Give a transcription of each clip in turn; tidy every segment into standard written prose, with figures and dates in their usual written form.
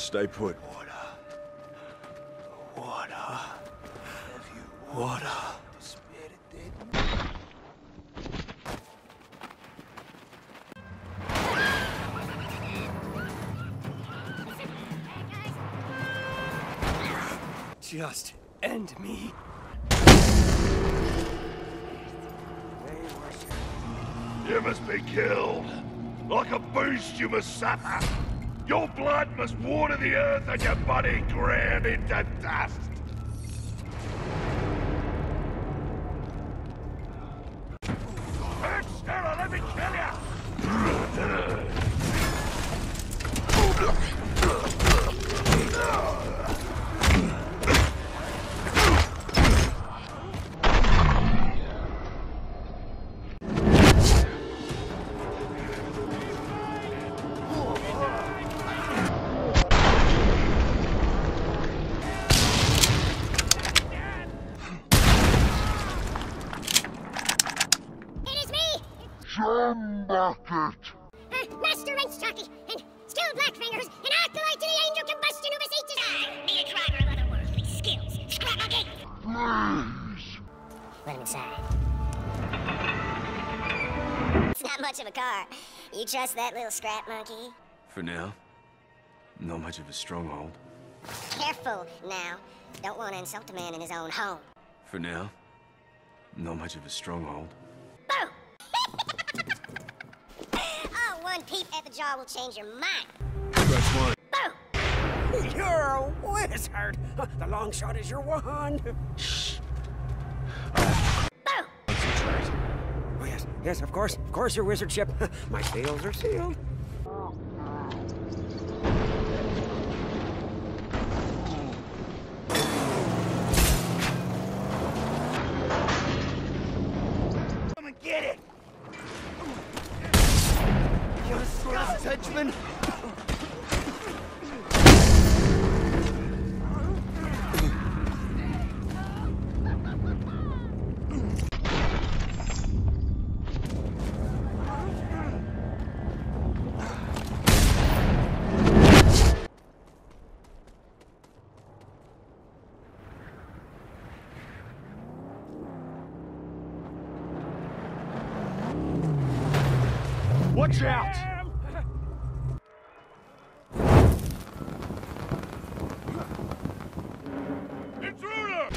stay put. Water. Water. Water. Just end me. You must be killed. Like a beast you must suffer. Your blood must water the earth and your body ground into dust. Stella, let me kill you! Bucket. Master Wrench Jockey, and still Blackfingers, and acolyte to the angel combustion who beseeches I, be a driver of otherworldly skills. Scrap monkey! Please. Let him inside. It's not much of a car. You trust that little scrap monkey? For now, not much of a stronghold. Careful now. Don't want to insult a man in his own home. For now, not much of a stronghold. Boom! Oh, one peep at the jaw will change your mind. That's one. Boom! You're a wizard. The long shot is your wand. Shh. Boom! Concentrate. Oh, yes, yes, of course, your wizardship. My seals are sealed. Come and get it! You're a scruff, henchman. Watch out! Intruder!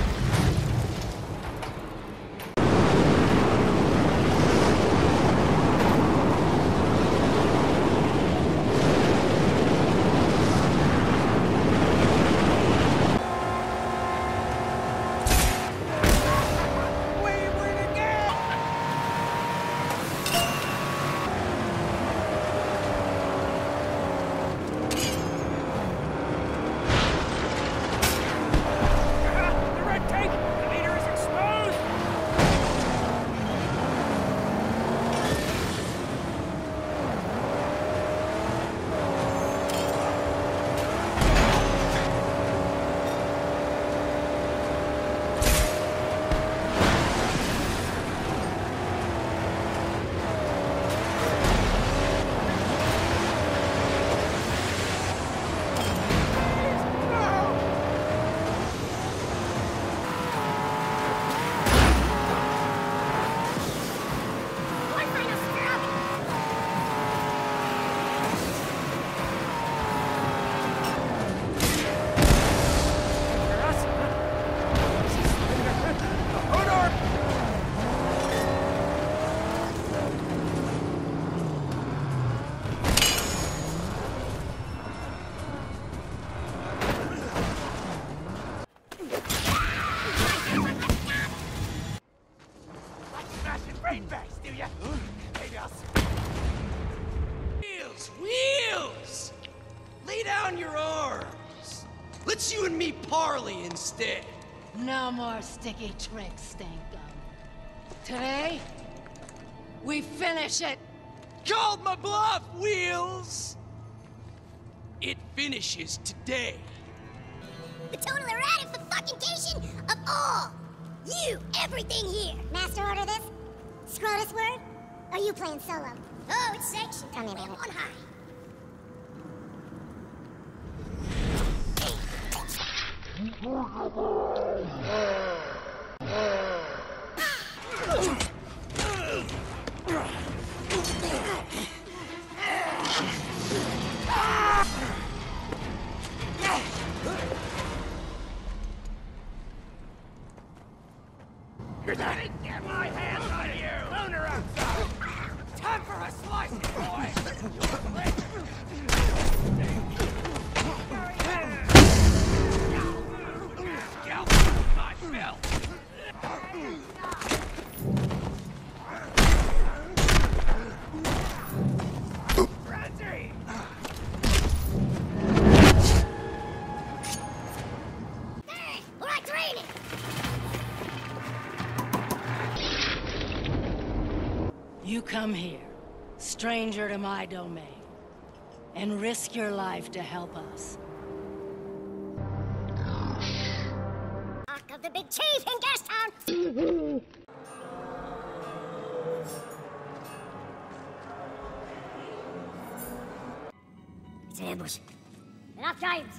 Wheels! Lay down your arms. Let's you and me parley instead. No more sticky tricks, Stank Gum. Today, we finish it. Called my bluff, Wheels! It finishes today. The total erratification of all! You, everything here! Master order this? Scrotus word? Are you playing solo? Oh, it's sanctioned. Come here, on high. Get my hands on you! Lunar outside! Time for a slice, boy! You come here, stranger to my domain, and risk your life to help us. Talk of the big chief in Gastown! It's an ambush. Enough giants!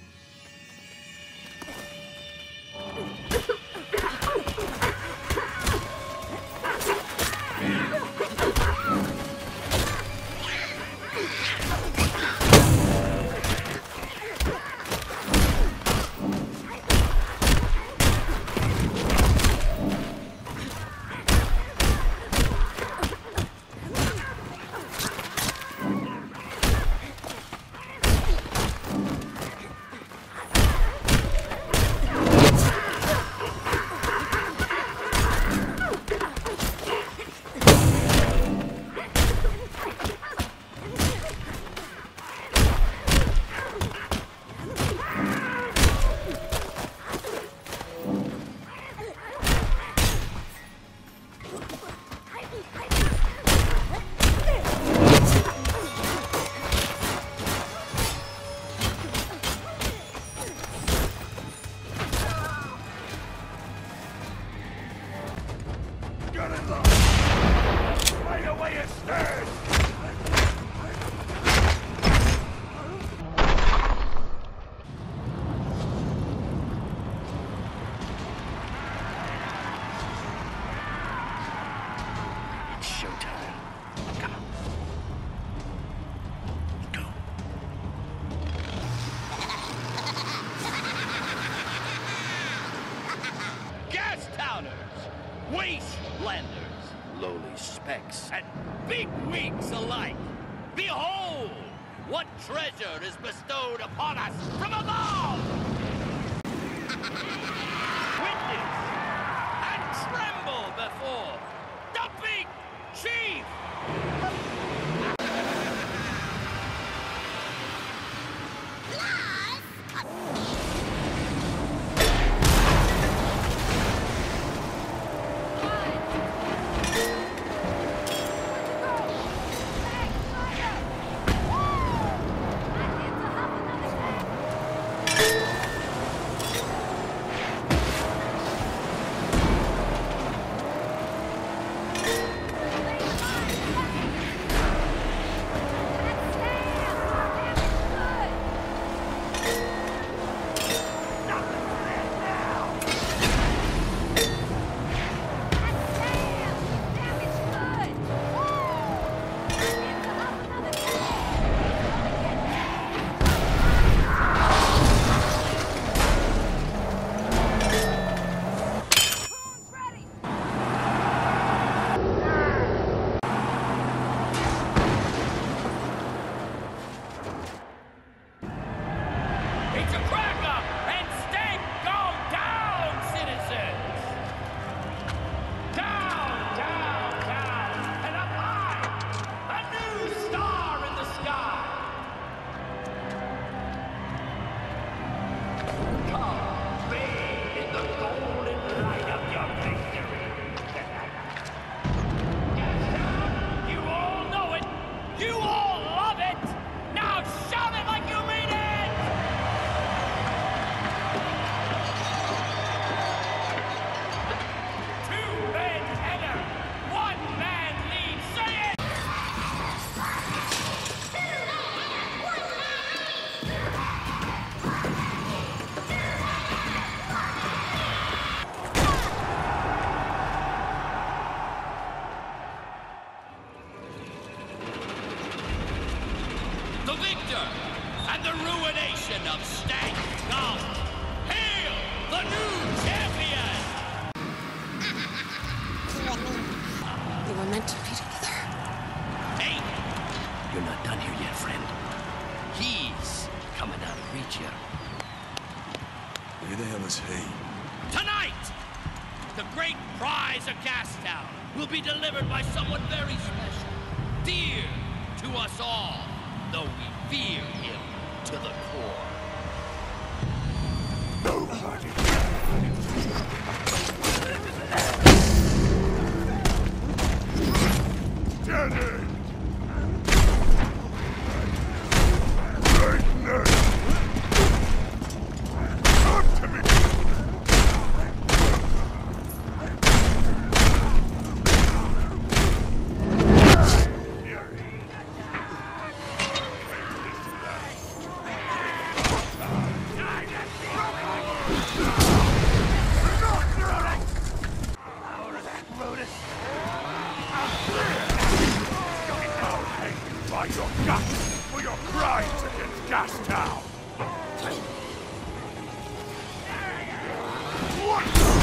Wastelanders, lowly specks, and bigwigs alike. Behold, what treasure is bestowed upon us from above! Witness and tremble before the big chief! the victor, and the ruination of Stank Gum. Hail the new champion! You and me. We were meant to be together. Hey, you're not done here yet, friend. He's coming out of reach here. Who the hell is he? Tonight, the great prize of Gastown will be delivered by someone very special, dear to us all, though we fear him to the core. Nobody. Danny! Talk to me! By your guts for your crimes against Gastown! What?